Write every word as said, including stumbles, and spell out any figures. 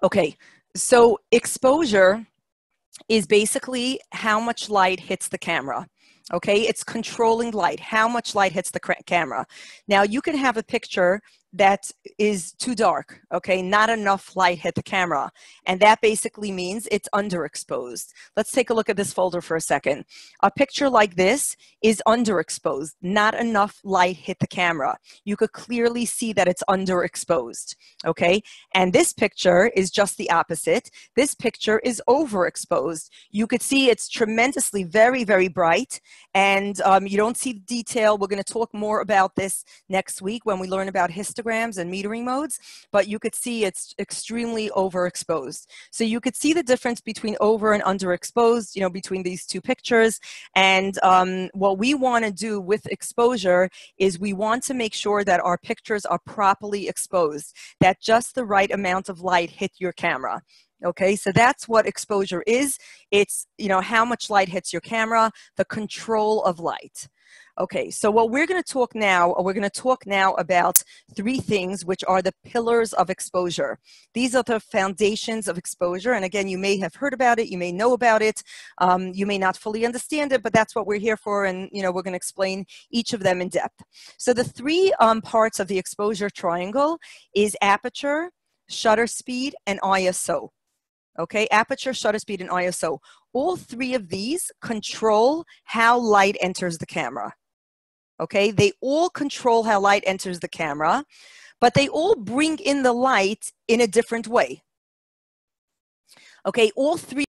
Okay, so exposure is basically how much light hits the camera. Okay, it's controlling light, how much light hits the camera. Now, you can have a picture that is too dark, okay, not enough light hit the camera, and that basically means it's underexposed. Let's take a look at this folder for a second. A picture like this is underexposed, not enough light hit the camera. You could clearly see that it's underexposed, okay, and this picture is just the opposite. This picture is overexposed. You could see it's tremendously very, very bright, and um, you don't see the detail. We're going to talk more about this next week when we learn about histograms and metering modes, but you could see it's extremely overexposed. So you could see the difference between over and underexposed, you know, between these two pictures. And um, what we want to do with exposure is we want to make sure that our pictures are properly exposed, that just the right amount of light hit your camera. Okay, so that's what exposure is. It's, you know, how much light hits your camera, the control of light. Okay, so what we're going to talk now, we're going to talk now about three things which are the pillars of exposure. These are the foundations of exposure, and again, you may have heard about it, you may know about it, um, you may not fully understand it, but that's what we're here for, and you know, we're going to explain each of them in depth. So the three um, parts of the exposure triangle is aperture, shutter speed, and I S O. Okay, aperture, shutter speed, and I S O. All three of these control how light enters the camera. Okay, they all control how light enters the camera, but they all bring in the light in a different way. Okay, all three